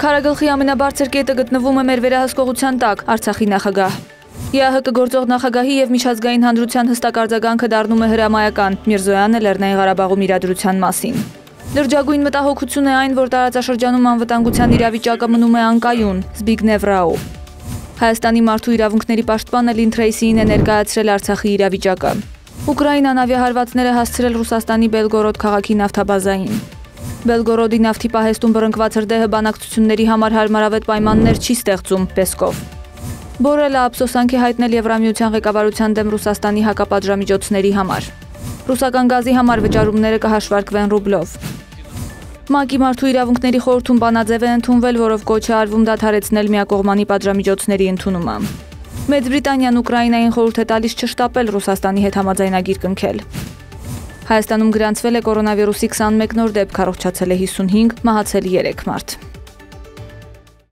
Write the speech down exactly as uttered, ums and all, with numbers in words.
Քարագլխի ամենաբարձր կետը գտնվում է մեր վերահսկողության տակ, Արցախի նախագահ։ ԵԱՀԿ գործող նախագահի եւ միջազգային հանրության հստակ արձագանքը դառնում է հրամայական, Միրզոյանը Լեռնային Ղարաբաղում իրադրության մասին։ Լրջագույն մտահոգություն է այն, որ տարածաշրջանում անվտանգության իրավիճակը մնում է անկայուն, Զբիգնև Ռաու։ Հայաստանի մարդու իրավունքների պաշտպանը Լին Թրեյսիին է ներկայացրել Արցախի իրավիճակը։ Ուկրաինան ավիահարվածներ է հասցրել Ռուսաստանի Բելգորոդ քաղաքի նավթաբազային։ Բելգորոդի նավթի պահեստում բռնկված հրդեհը բանակցությունների համար հարմարավետ պայմաններ չի ստեղծում, Պեսկով։ Բորելը ափսոսանք է հայտնել Եվրամիության ղեկավարության դեմ Ռուսաստանի հակապատժամիջոցների համար։ Ռուսական գազի համար վճարումները կհաշվարկվեն ռուբլով։ ՄԱԿ-ի մարդու իրավունքների խորհրդում բանաձև է ընդունվել, որով կոչ է արվում դադարեցնել միակողմանի պատժամիջոցների ընդունումը։ Մեծ Բրիտանիան Ուկրաինային խորհուրդ է տալիս չշտապել Ռուսաստանի հետ համաձայնագիր կնքել։ Հայաստանում գրանցվել է կորոնավիրուսի քսանմեկ նոր դեպք, առողջացել է հիսունհինգ, մահացել երեք մարդ։